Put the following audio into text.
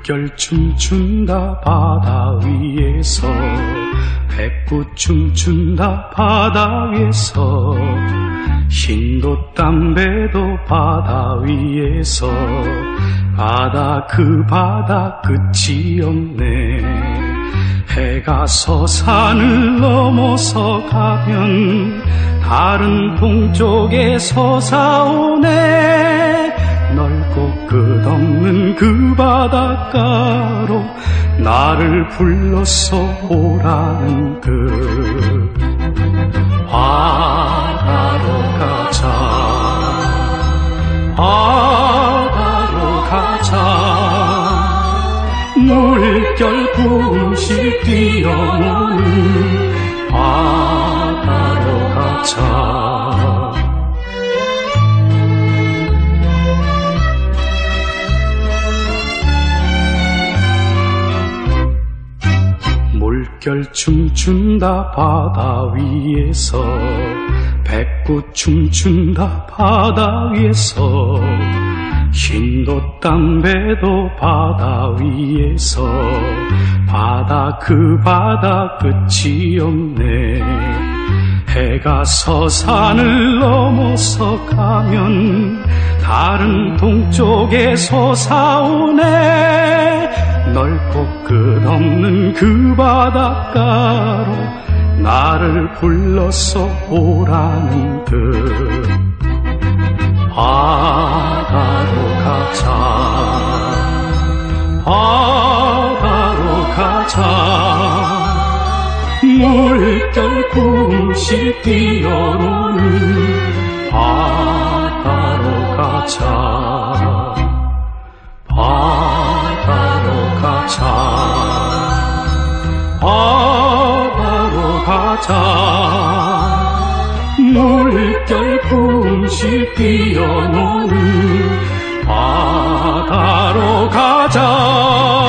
물결 춤춘다 바다 위에서 백구 춤춘다 바다 위에서 흰도 담배도 바다 위에서 바다 그 바다 끝이 없네. 해가 서산을 넘어서 가면 다른 동쪽에 솟아오네. 넓고 끝없는 그 바닷가로 나를 불러서 오라는 듯. 바다로 가자, 바다로 가자. 물결 붕실 뛰어오는 바다로 가자. 물결 춤춘다 바다 위에서 백구 춤춘다 바다 위에서 흰도 담배도 바다 위에서 바다 그 바다 끝이 없네. 해가 서산을 넘어서 가면 다른 동쪽에 솟아오네. 넓고 끝없는 그 바닷가로 나를 불러서 오라는 듯. 바다로 가자, 바다로 가자. 물결 붕실 뛰어오는 바다로 가자, 바다로 가자, 바다로 가자. 물결 붕실 뛰어오는 바다로 가자.